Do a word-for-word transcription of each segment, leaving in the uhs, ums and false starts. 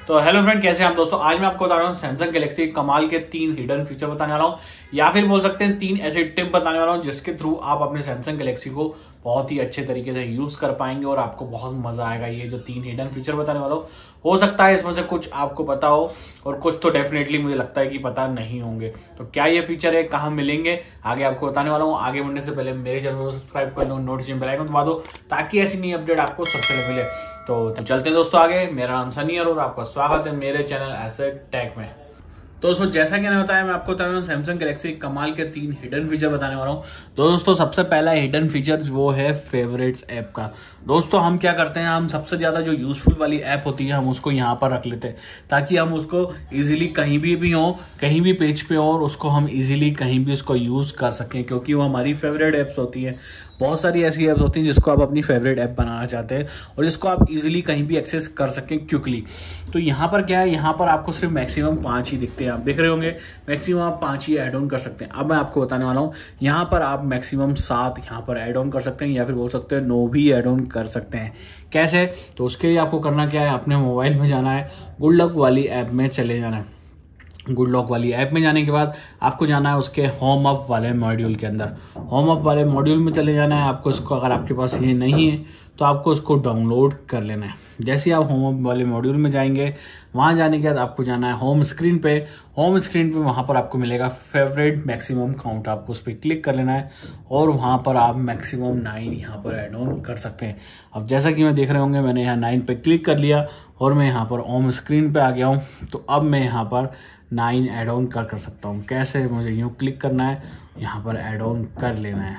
तो hello friend, कैसे हैं आप दोस्तों। आज मैं आपको बता रहा हूँ सैमसंग गैलेक्सी कमाल के तीन हिडन फीचर बताने वाला हूँ, या फिर बोल सकते हैं तीन ऐसे टिप बताने वाला हूँ जिसके थ्रू आप अपने सैमसंग गैलेक्सी को बहुत ही अच्छे तरीके से यूज कर पाएंगे और आपको बहुत मजा आएगा। ये जो तीन हिडन फीचर बताने वाला हूँ, हो सकता है इसमें से कुछ आपको पता हो और कुछ तो डेफिनेटली मुझे लगता है कि पता नहीं होंगे। तो क्या ये फीचर है, कहाँ मिलेंगे, आगे आपको बताने वाला हूँ। आगे बढ़ने से पहले मेरे चैनल को सब्सक्राइब कर लो, नोटिफिकेशन बेल आइकन दबा दो ताकि ऐसी नई अपडेट आपको सबसे पहले मिले। तो, तो चलते हैं दोस्तों आगे। मेरा नाम सनी और आपका स्वागत है मेरे चैनल एसेट टेक में। तो दोस्तों जैसा कि मैंने बताया, मैं आपको बता रहा हूँ सैमसंग गैलेक्सी कमाल के तीन हिडन फीचर बताने वाला हूँ। तो दोस्तों सबसे पहला हिडन फीचर वो है फेवरेट्स ऐप का। दोस्तों हम क्या करते हैं, हम सबसे ज्यादा जो यूजफुल वाली ऐप होती है हम उसको यहाँ पर रख लेते हैं ताकि हम उसको इजीली कहीं भी भी हो, कहीं भी पेज पे हो और उसको हम इजीली कहीं भी उसको यूज कर सकें, क्योंकि वो हमारी फेवरेट ऐप्स होती है। बहुत सारी ऐसी ऐप्स होती हैं जिसको आप अपनी फेवरेट ऐप बनाना चाहते हैं और जिसको आप इजीली कहीं भी एक्सेस कर सकें क्विकली। तो यहाँ पर क्या है, यहाँ पर आपको सिर्फ मैक्सिमम पांच ही दिखते हैं। आप देख रहे होंगे मैक्सिमम आप पांच ही ऐड ऑन कर सकते हैं। अब मैं आपको बताने वाला हूँ, यहाँ पर आप मैक्सिमम सात यहाँ पर ऐड ऑन कर सकते हैं, या फिर बोल सकते हैं नौ भी ऐड ऑन कर सकते हैं। कैसे? तो उसके लिए आपको करना क्या है, अपने मोबाइल में जाना है, गुड लक वाली ऐप में चले जाना है। गुड लॉक वाली ऐप में जाने के बाद आपको जाना है उसके होम अप वाले मॉड्यूल के अंदर। होम अप वाले मॉड्यूल में चले जाना है आपको। इसको अगर आपके पास ये नहीं है तो आपको उसको डाउनलोड कर लेना है। जैसे ही आप होम अप वाले मॉड्यूल में जाएंगे, वहां जाने के बाद आपको जाना है होम स्क्रीन पे। होम स्क्रीन पे वहां पर आपको मिलेगा फेवरेट मैक्सिमम काउंट। आपको उस पर क्लिक कर लेना है और वहां पर आप मैक्सिमम नाइन यहाँ पर ऐड ऑन कर सकते हैं। अब जैसा कि मैं देख रहे होंगे, मैंने यहाँ नाइन पे क्लिक कर लिया और मैं यहाँ पर होम स्क्रीन पे आ गया हूँ। तो अब मैं यहाँ पर नाइन ऐड ऑन कर कर सकता हूँ। कैसे? मुझे यूं क्लिक करना है, यहाँ पर ऐड ऑन कर लेना है।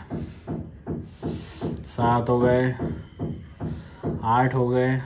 सात हो गए, आठ हो गए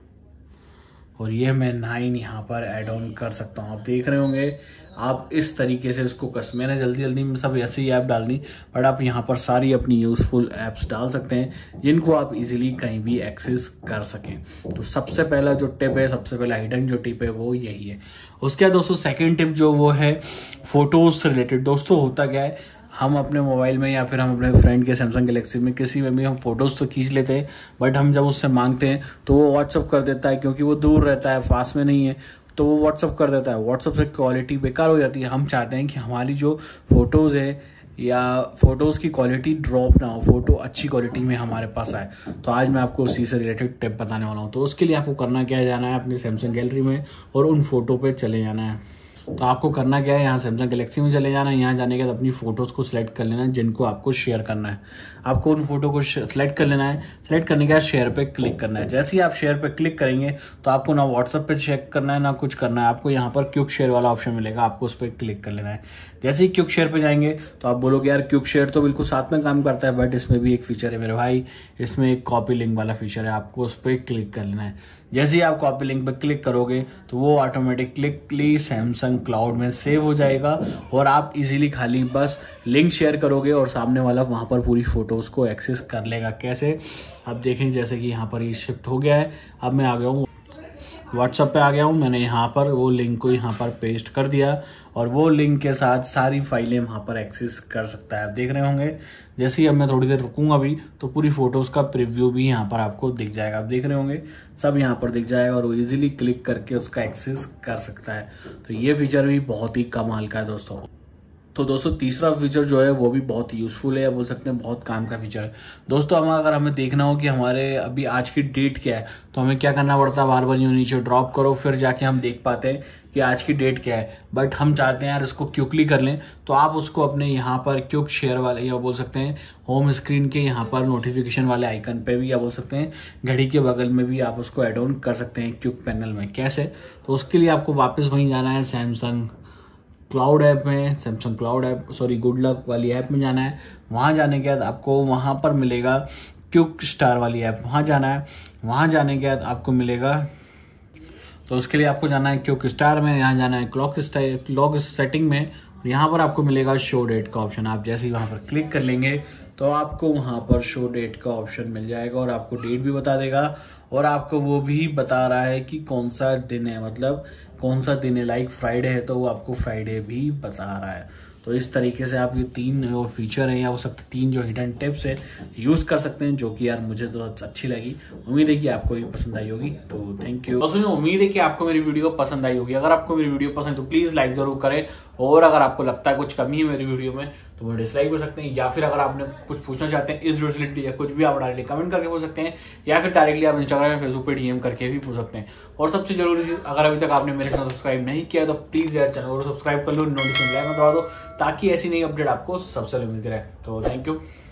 और ये मैं नाइन यहाँ पर ऐड ऑन कर सकता हूँ। आप देख रहे होंगे आप इस तरीके से इसको कस मैंने जल्दी जल्दी में सब ऐसी ऐप डाल दी, बट आप यहाँ पर सारी अपनी यूजफुल ऐप्स डाल सकते हैं जिनको आप इजीली कहीं भी एक्सेस कर सकें। तो सबसे पहला जो टिप है, सबसे पहला हिडन जो टिप है वो यही है। उसके बाद दोस्तों सेकंड टिप जो वो है फोटोज से रिलेटेड। दोस्तों होता क्या है, हम अपने मोबाइल में या फिर हम अपने फ्रेंड के सैमसंग गैलेक्सी में किसी में भी हम फोटोज तो खींच लेते हैं, बट हम जब उससे मांगते हैं तो वो व्हाट्सअप कर देता है, क्योंकि वो दूर रहता है, पास में नहीं है, तो वो व्हाट्सअप कर देता है। व्हाट्सअप से क्वालिटी बेकार हो जाती है। हम चाहते हैं कि हमारी जो फोटोज़ है या फोटोज़ की क्वालिटी ड्रॉप ना हो, फोटो अच्छी क्वालिटी में हमारे पास आए। तो आज मैं आपको उसी से रिलेटेड टिप बताने वाला हूँ। तो उसके लिए आपको करना क्या है, जाना है अपनी सैमसंग गैलरी में और उन फोटो पे चले जाना है। तो आपको करना क्या है, यहाँ सैमसंग गैलेक्सी में चले जाना है। यहाँ जाने के बाद अपनी फोटोज को सिलेक्ट कर लेना है जिनको आपको शेयर करना है। आपको उन फोटो को सिलेक्ट कर लेना है। सिलेक्ट करने के बाद शेयर पे क्लिक करना है। जैसे ही आप शेयर पे क्लिक करेंगे तो आपको ना व्हाट्सएप पे चेक करना है ना कुछ करना है। आपको यहाँ पर क्विक शेयर वाला ऑप्शन मिलेगा, आपको उस पर क्लिक कर लेना है। जैसे ही क्विक शेयर पे जाएंगे तो आप बोलोगे यार क्विक शेयर तो बिल्कुल साथ में काम करता है, बट इसमें भी एक फीचर है मेरे भाई, इसमें एक कॉपी लिंक वाला फीचर है। आपको उस पर क्लिक कर लेना है। जैसे ही आप कॉपी लिंक पे क्लिक करोगे तो वो ऑटोमेटिकली सैमसंग क्लाउड में सेव हो जाएगा और आप इजीली खाली बस लिंक शेयर करोगे और सामने वाला वहां पर पूरी फोटोज को एक्सेस कर लेगा। कैसे? आप देखें जैसे कि यहाँ पर ये शिफ्ट हो गया है। अब मैं आ गया हूँ व्हाट्सएप पे आ गया हूँ। मैंने यहाँ पर वो लिंक को यहाँ पर पेस्ट कर दिया और वो लिंक के साथ सारी फाइलें वहाँ पर एक्सेस कर सकता है। आप देख रहे होंगे जैसे ही अब मैं थोड़ी देर रुकूंगा भी तो पूरी फोटोज का प्रीव्यू भी यहाँ पर आपको दिख जाएगा। आप देख रहे होंगे सब यहाँ पर दिख जाएगा और वो इजीली क्लिक करके उसका एक्सेस कर सकता है। तो ये फीचर भी बहुत ही कमाल का है दोस्तों। तो दोस्तों तीसरा फीचर जो है वो भी बहुत यूजफुल है, या बोल सकते हैं बहुत काम का फीचर है। दोस्तों हम अगर हमें देखना हो कि हमारे अभी आज की डेट क्या है तो हमें क्या करना पड़ता है, बार बार यूं नीचे ड्रॉप करो फिर जाके हम देख पाते हैं कि आज की डेट क्या है। बट हम चाहते हैं यार इसको क्विकली कर लें, तो आप उसको अपने यहाँ पर क्विक शेयर वाले या बोल सकते हैं होम स्क्रीन के यहाँ पर नोटिफिकेशन वाले आइकन पे भी, या बोल सकते हैं घड़ी के बगल में भी आप उसको एड ऑन कर सकते हैं क्विक पैनल में। कैसे? तो उसके लिए आपको वापस वहीं जाना है, सैमसंग क्लाउड ऐप में, Samsung cloud app sorry good luck वाली ऐप में जाना है। वहां जाने के बाद आपको वहां पर मिलेगा क्विक स्टार वाली ऐप, वहां जाना है। वहां जाने के बाद आपको मिलेगा, तो उसके लिए आपको जाना है क्विक स्टार में, यहाँ जाना है क्लॉक क्लॉक सेटिंग में। यहाँ पर आपको मिलेगा शो डेट का ऑप्शन। आप जैसे ही वहां पर क्लिक कर लेंगे तो आपको वहां पर शो डेट का ऑप्शन मिल जाएगा और आपको डेट भी बता देगा और आपको वो भी बता रहा है कि कौन सा दिन है, मतलब कौन सा दिन है। लाइक फ्राइडे है तो वो आपको फ्राइडे भी बता रहा है। तो इस तरीके से आप ये तीन जो फीचर हैं या हो सकता तीन जो हिडन टिप्स है यूज़ कर सकते हैं, जो कि यार मुझे तो अच्छी लगी। उम्मीद है कि आपको भी पसंद आई होगी। तो थैंक यू। दोस्तों उम्मीद है कि आपको मेरी वीडियो पसंद आई होगी। अगर आपको मेरी वीडियो पसंद है तो प्लीज़ लाइक जरूर करें, और अगर आपको लगता है कुछ कमी है मेरी वीडियो में तो वो डिसलाइक कर सकते हैं, या फिर अगर आपने कुछ पूछना चाहते हैं इस वीडियो से रिलेटेड या कुछ भी आप डायरेक्टली कमेंट करके पूछ सकते हैं, या फिर डायरेक्टली आप इंस्टाग्राम या फेसबुक पे डीएम करके भी पूछ सकते हैं। और सबसे जरूरी चीज, अगर अभी तक आपने मेरे चैनल सब्सक्राइब नहीं किया तो प्लीज यार चैनल को सब्सक्राइब कर लो, नोटिफिकेशन बेल में दबा दो, ताकि ऐसी नई अपडेट आपको सबसे पहले मिलती रहे। तो थैंक यू।